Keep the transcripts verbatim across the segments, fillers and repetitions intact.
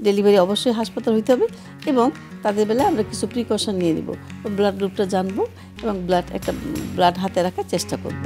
Delivery অবশ্যই হাসপাতাল হইতে হবে এবং তাদের বেলায় আমরা কিছু প্রিকশন নিয়ে নিব, ব্লাড গ্রুপটা জানবো এবং ব্লাড একটা ব্লাড হাতে রাখার চেষ্টা করব।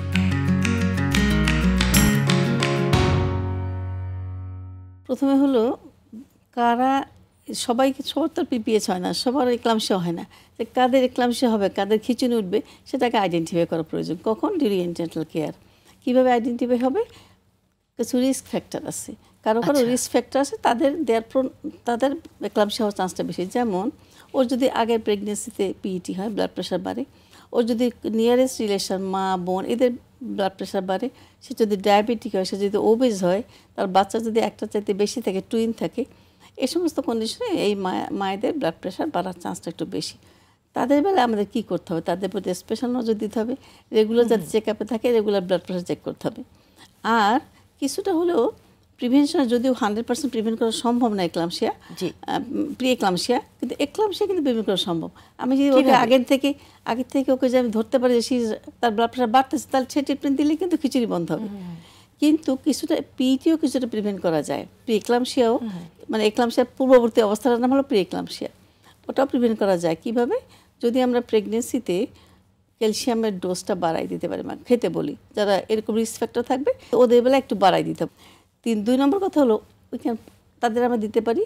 প্রথমে হলো কারা সবাইকে সবার তো পিপিএইচ হয় না, সবার এক্লামশিয়া হয় না, যে কাদের এক্লামশিয়া হবে, কাদের খিঁচুনি উঠবে সেটাকে আইডেন্টিফাই করা প্রয়োজন। কখন? During antenatal care. কীভাবে আইডেন্টিফাই হবে? কিছু রিস্ক ফ্যাক্টর আছে, কারো কারো রিস্ক ফ্যাক্টর আছে, তাদের দেয়ার তাদের এক্লামশিয়া হওয়ার চান্সটা বেশি। যেমন ওর যদি আগের প্রেগনেন্সিতে পিইটি হয়, ব্লাড প্রেশার বাড়ে। ওর যদি নিয়ারেস্ট রিলেশন মা বোন এদের ব্লাড প্রেশার বাড়ে। সে যদি ডায়াবেটিক হয়, সে যদি ওবেজ হয়, তার বাচ্চা যদি একটা চাইতে বেশি থাকে, টুইন থাকে, এই সমস্ত কন্ডিশনে এই মায়েদের ব্লাড প্রেশার বাড়ার চান্সটা একটু বেশি। তাদের বেলায় আমাদের কী করতে হবে? তাদের প্রতি স্পেশাল নজর দিতে হবে, রেগুলার যাতে চেক আপে থাকে রেগুলার ব্লাড প্রেশার চেক করতে হবে। আর কিছুটা হলেও প্রিভেনশন, যদিও হান্ড্রেড পার্সেন্ট প্রিভেন্ট করা সম্ভব না এক্লামশিয়া, প্রি এক্লামশিয়া, কিন্তু এক্লামশিয়া কিন্তু প্রিভেন্ট করা সম্ভব। আমি যদি ওকে আগের থেকে আগের থেকে ওকে যে আমি ধরতে পারি যে তার ব্লাড প্রেশার বাড়তেছে, তাহলে সে ট্রিটমেন্ট দিলে কিন্তু খিচুড়ি বন্ধ হবে। কিন্তু কিছুটা পিইটিও কিছুটা প্রিভেন্ট করা যায়, প্রি এক্লামশিয়াও, মানে এক্লামশিয়ার পূর্ববর্তী অবস্থার নাম হলো প্রি এক্লামশিয়া, ওটাও প্রিভেন্ট করা যায়। কিভাবে? যদি আমরা প্রেগনেন্সিতে ক্যালসিয়ামের ডোজটা বাড়াই দিতে পারি, মানে খেতে বলি, যারা এরকম রিস্ক ফ্যাক্টর থাকবে ওদের বেলা একটু বাড়াই দিতে হবে। তিন দুই নম্বর কথা হলো ওইখানে তাদের আমরা দিতে পারি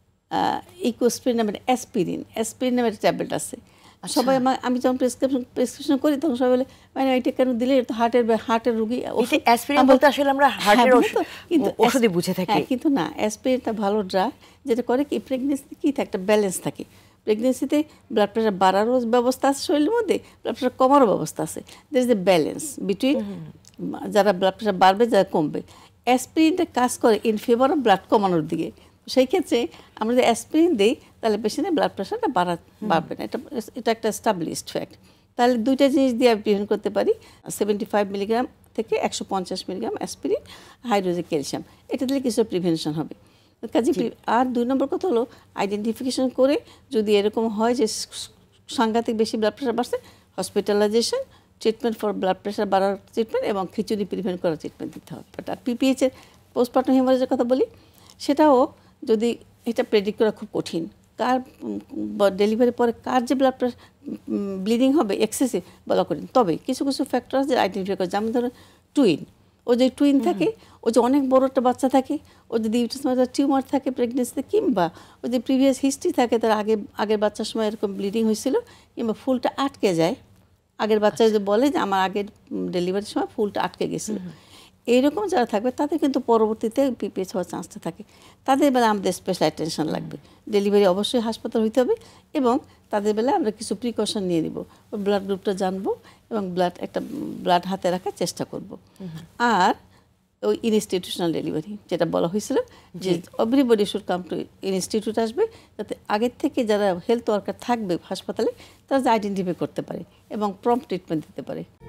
ইকোস্প্রিন নামের অ্যাসপিরিন, অ্যাসপিরিন নামের ট্যাবলেট আছে। সবাই আমার আমি যখন প্রেসক্রিপশন প্রেসক্রিপশন করি তখন সবাই বলে মানে এটা কেন দিলে, এটা হার্টের হার্টের রোগী। অ্যাসপিরিন বলতে আসলে আমরা হার্টের ওষুধই বুঝে থাকি, কিন্তু না, অ্যাসপিরিনটা ভালো ড্রাগ, যেটা করে কি প্রেগনেন্সিতে কী থাকে, একটা ব্যালেন্স থাকে। প্রেগনেন্সিতে ব্লাড প্রেশার বাড়ারও ব্যবস্থা আছে শরীরের মধ্যে, ব্লাড প্রেশার কমারও ব্যবস্থা আছে। There is a balance between যারা ব্লাড প্রেশার বাড়বে, যারা কমবে। অ্যাসপিরিনটা কাজ করে ইন ফেভার অফ ব্লাড কমানোর দিকে। সেই ক্ষেত্রে আমরা যদি অ্যাসপিরিন দিই তাহলে পেশেন্টের ব্লাড প্রেশারটা বাড়া বাড়বে না, এটা এটা একটা এস্টাবলিশড ফ্যাক্ট। তাহলে দুইটা জিনিস দিয়ে আমি প্রিভেন্ট করতে পারি, সেভেন্টি ফাইভ মিলিগ্রাম থেকে একশো পঞ্চাশ মিলিগ্রাম অ্যাসপিরিন, হাইড্রোজেন ক্যালসিয়াম, এটা দিলে কিছু প্রিভেনশন হবে। কাজে আর দুই নম্বর কথা হলো আইডেন্টিফিকেশন করে যদি এরকম হয় যে সাংঘাতিক বেশি ব্লাড প্রেশার বাড়ছে, hospitalisation, treatment for blood pressure বাড়ার ট্রিটমেন্ট এবং খিচুড়ি প্রিভেন্ট করার ট্রিটমেন্ট দিতে হবে। বাট আর পিপিএইচের পোস্টপার্টাম হেমারেজের কথা বলি, সেটাও যদি এটা প্রেডিক্ট করা খুব কঠিন, কার ডেলিভারির পরে কার যে ব্লাড প্রেশার ব্লিডিং হবে এক্সেসিভ বলা কঠিন। তবে কিছু কিছু ফ্যাক্টর আছে আইডেন্টিফাই করে, যেমন ধরুন টুইন, ও যে টুইন থাকে, ও যে অনেক বড় একটা বাচ্চা থাকে, ও যদি ইউটারাসে টিউমার থাকে প্রেগনেন্সিতে, কিংবা ও যে প্রিভিয়াস হিস্ট্রি থাকে, তার আগে আগের বাচ্চার সময় এরকম ব্লিডিং হয়েছিল, কিংবা ফুলটা আটকে যায়, আগের বাচ্চা যদি বলে যে আমার আগের ডেলিভারির সময় ফুলটা আটকে গেছিলো, এইরকম যারা থাকবে তাদের কিন্তু পরবর্তীতে পিপিএইচ হওয়ার চান্সটা থাকে। তাদের বেলা আমাদের স্পেশাল অ্যাটেনশন লাগবে, ডেলিভারি অবশ্যই হাসপাতাল হইতে হবে এবং তাদের বেলায় আমরা কিছু প্রিকশন নিয়ে নিব, ব্লাড গ্রুপটা জানবো এবং ব্লাড একটা ব্লাড হাতে রাখার চেষ্টা করব। আর ওই ইনস্টিটিউশনাল ডেলিভারি যেটা বলা হয়েছিল যে everybody should come to institute আসবে, যাতে আগের থেকে যারা হেলথ ওয়ার্কার থাকবে হাসপাতালে তারা আইডেন্টিফাই করতে পারে এবং প্রম্পট ট্রিটমেন্ট দিতে পারে।